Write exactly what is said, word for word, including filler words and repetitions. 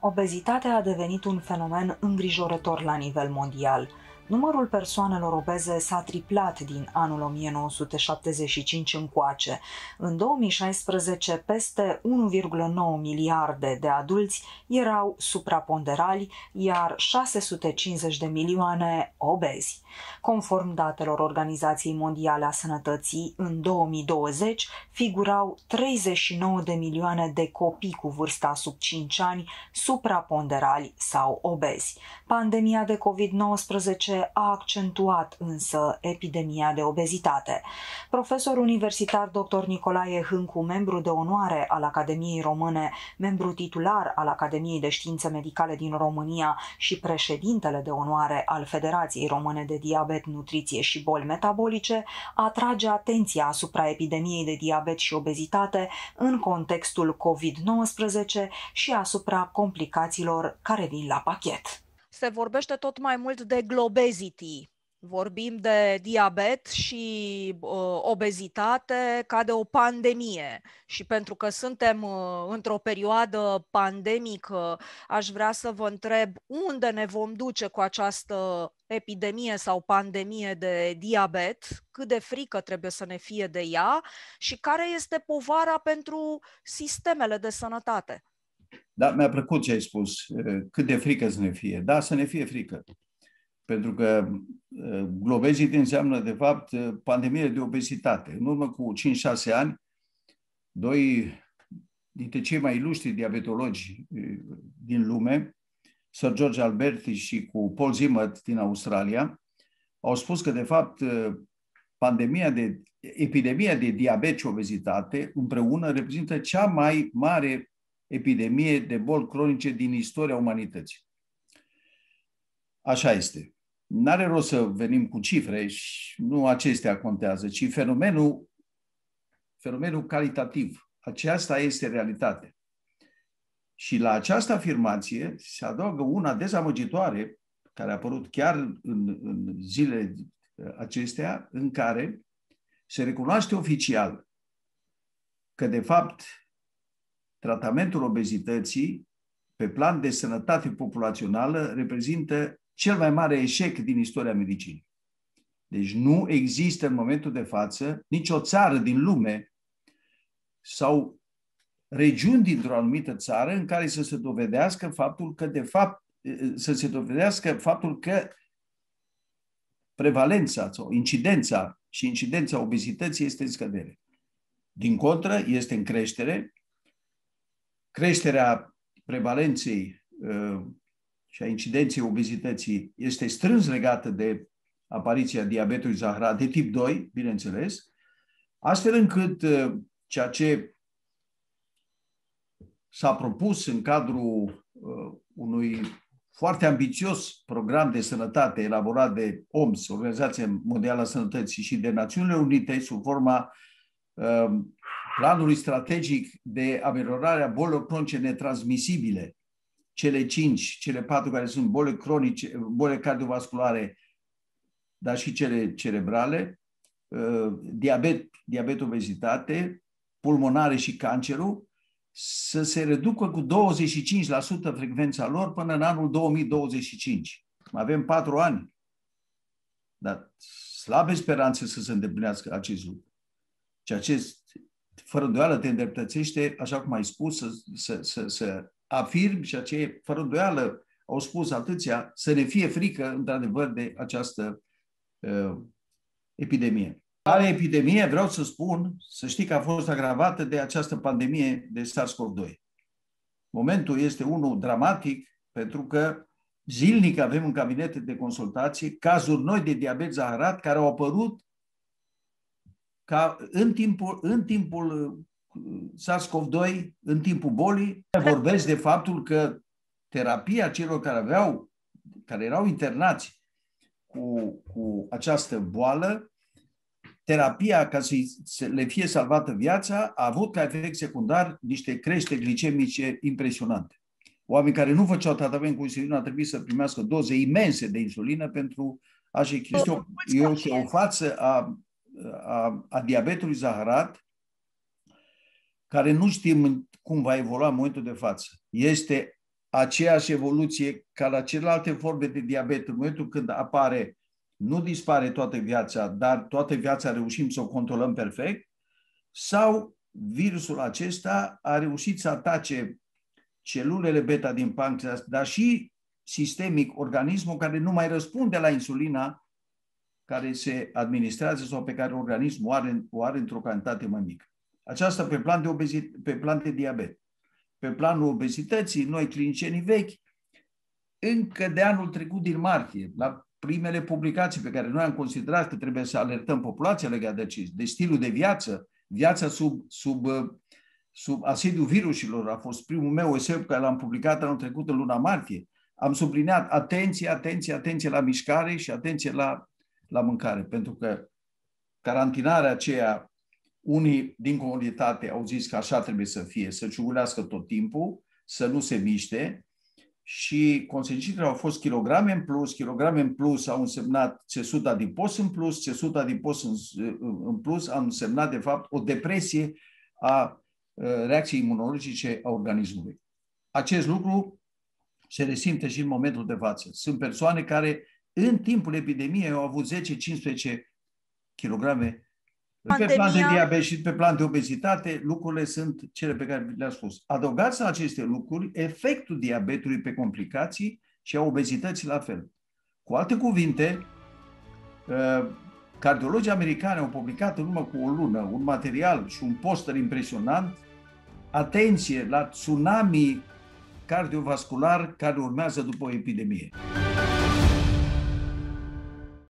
Obezitatea a devenit un fenomen îngrijorător la nivel mondial. Numărul persoanelor obeze s-a triplat din anul o mie nouă sute șaptezeci și cinci încoace. În două mii șaisprezece, peste unu virgulă nouă miliarde de adulți erau supraponderali, iar șase sute cincizeci de milioane obezi. Conform datelor Organizației Mondiale a Sănătății, în două mii douăzeci figurau treizeci și nouă de milioane de copii cu vârsta sub cinci ani supraponderali sau obezi. Pandemia de covid nouăsprezece a accentuat însă epidemia de obezitate. Profesor universitar doctor Nicolae Hâncu, membru de onoare al Academiei Române, membru titular al Academiei de Științe Medicale din România și președintele de onoare al Federației Române de Diabet, Nutriție și Boli Metabolice, atrage atenția asupra epidemiei de diabet și obezitate în contextul covid nouăsprezece și asupra complicațiilor care vin la pachet. Se vorbește tot mai mult de globesity. Vorbim de diabet și uh, obezitate ca de o pandemie. Și pentru că suntem uh, într-o perioadă pandemică, aș vrea să vă întreb unde ne vom duce cu această epidemie sau pandemie de diabet, cât de frică trebuie să ne fie de ea și care este povara pentru sistemele de sănătate. Da, mi-a plăcut ce ai spus, cât de frică să ne fie. Da, să ne fie frică. Pentru că globesity înseamnă, de fapt, pandemie de obezitate. În urmă cu cinci șase ani, doi dintre cei mai ilustri diabetologi din lume, Sir George Alberti și cu Paul Zimmet din Australia, au spus că, de fapt, pandemia de, epidemia de diabet și obezitate împreună reprezintă cea mai mare epidemie de boli cronice din istoria umanității. Așa este. N-are rost să venim cu cifre și nu acestea contează, ci fenomenul, fenomenul calitativ. Aceasta este realitatea. Și la această afirmație se adaugă una dezamăgitoare, care a apărut chiar în, în zilele acestea, în care se recunoaște oficial că, de fapt, tratamentul obezității, pe plan de sănătate populațională, reprezintă cel mai mare eșec din istoria medicinii. Deci nu există în momentul de față nicio țară din lume sau regiuni dintr-o anumită țară în care să se dovedească faptul că, de fapt, să se dovedească faptul că prevalența sau incidența și incidența obezității este în scădere. Din contră, este în creștere. Creșterea prevalenței uh, și a incidenței obezității este strâns legată de apariția diabetului zaharat de tip doi, bineînțeles, astfel încât uh, ceea ce s-a propus în cadrul uh, unui foarte ambițios program de sănătate elaborat de O M S, Organizația Mondială a Sănătății, și de Națiunile Unite, sub forma uh, planului strategic de ameliorare a bolilor cronice netransmisibile, cele cinci, cele patru care sunt boli cronice, boli cardiovasculare, dar și cele cerebrale, diabet, diabet, obezitate, pulmonare și cancerul, să se reducă cu douăzeci și cinci la sută frecvența lor până în anul două mii douăzeci și cinci. Avem patru ani. Dar slabe speranțe să se îndeplinească acest lucru. Ceea ce fără îndoială te îndreptățește, așa cum ai spus, să, să, să, să afirmi și aceea, fără îndoială, au spus atâția, să ne fie frică, într-adevăr, de această uh, epidemie. Care epidemie, vreau să spun, să știi că a fost agravată de această pandemie de SARS-CoV doi. Momentul este unul dramatic, pentru că zilnic avem în cabinete de consultație cazuri noi de diabet zaharat care au apărut ca în timpul, în timpul SARS-CoV doi, în timpul bolii. Vorbesc de faptul că terapia celor care aveau, care erau internați cu, cu această boală, terapia, ca să le fie salvată viața, a avut ca efect secundar niște creșteri glicemice impresionante. Oameni care nu făceau tratament cu insulină au trebuit să primească doze imense de insulină pentru a-și echilibra. Este o față a, a, a diabetului zaharat care nu știm cum va evolua în momentul de față. Este aceeași evoluție ca la celelalte forme de diabet. În momentul când apare, nu dispare toată viața, dar toată viața reușim să o controlăm perfect, sau virusul acesta a reușit să atace celulele beta din pancreas, dar și sistemic organismul care nu mai răspunde la insulina care se administrează sau pe care organismul o are, o are într-o cantitate mai mică. Aceasta pe plan de obezit, pe plan de diabet. Pe planul obezității, noi clinicienii vechi, încă de anul trecut din martie, la primele publicații pe care noi am considerat că trebuie să alertăm populația legată de, de stilul de viață, viața sub, sub, sub asediul virusilor, a fost primul meu eseu pe care l-am publicat anul trecut în luna martie. Am subliniat atenție, atenție, atenție la mișcare și atenție la, la mâncare, pentru că carantinarea aceea, unii din comunitate au zis că așa trebuie să fie, să ciugulească tot timpul, să nu se miște, și consecințele au fost kilograme în plus. Kilograme în plus au însemnat țesut adipos în plus, țesut adipos în, în plus a însemnat de fapt o depresie a reacției imunologice a organismului. Acest lucru se resimte și în momentul de față. Sunt persoane care în timpul epidemiei au avut zece cincisprezece kilograme. Pandemia... Pe plan de diabet și pe plan de obezitate, lucrurile sunt cele pe care le-am spus. Adăugați la aceste lucruri efectul diabetului pe complicații și a obezității la fel. Cu alte cuvinte, cardiologii americani au publicat în urmă cu o lună un material și un poster impresionant. Atenție la tsunami cardiovascular care urmează după o epidemie.